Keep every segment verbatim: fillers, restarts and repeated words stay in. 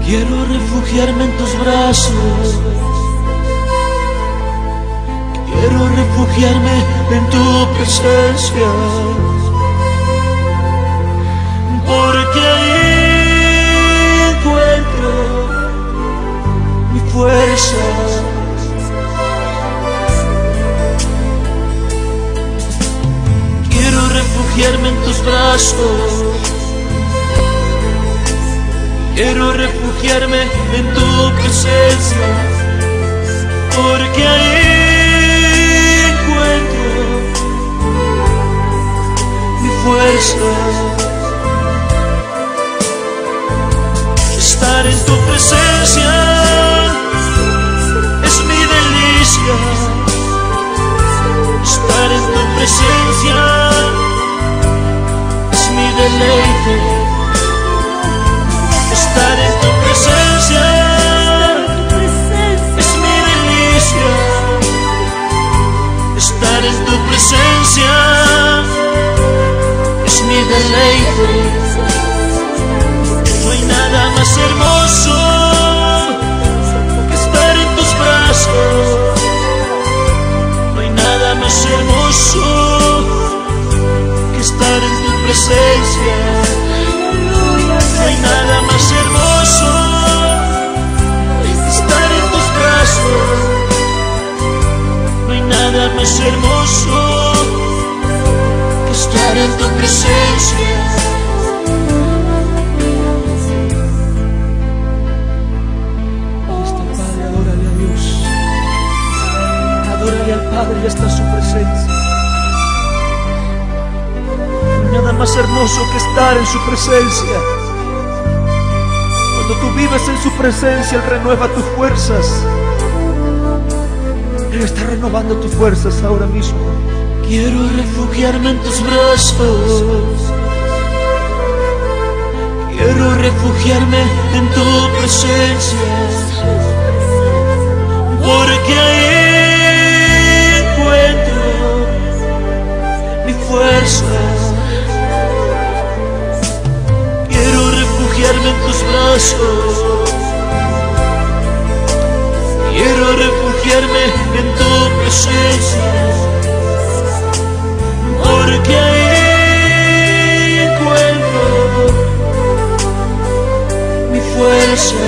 Quiero refugiarme en tus brazos, quiero refugiarme en tu presencia, porque ahí encuentro mi fuerza. Quiero refugiarme en tus brazos, quiero refugiarme en tu presencia, porque ahí encuentro mi fuerza. Estar en tu presencia es mi delicia, estar en tu presencia es mi deleite. Estar en tu presencia es mi delicia, estar en tu presencia es mi deleite. No hay nada más hermoso que estar en tus brazos, no hay nada más hermoso que estar en tu presencia. No hay nada más hermoso que estar en tus brazos, no hay nada más hermoso que estar en tu presencia. Ahí está el Padre, adórale a Dios, adórale al Padre, ya está su presencia. No hay nada más hermoso que estar en su presencia. Cuando tú vives en su presencia, Él renueva tus fuerzas. Él está renovando tus fuerzas ahora mismo. Quiero refugiarme en tus brazos, quiero refugiarme en tu presencia, porque ahí encuentro mi fuerza. Quiero refugiarme en tus brazos, quiero refugiarme en tu presencia, porque ahí encuentro mi fuerza.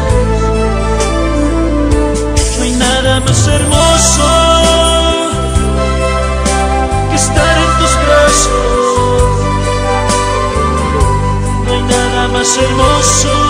No hay nada más hermoso que estar en tus brazos, no hay nada más hermoso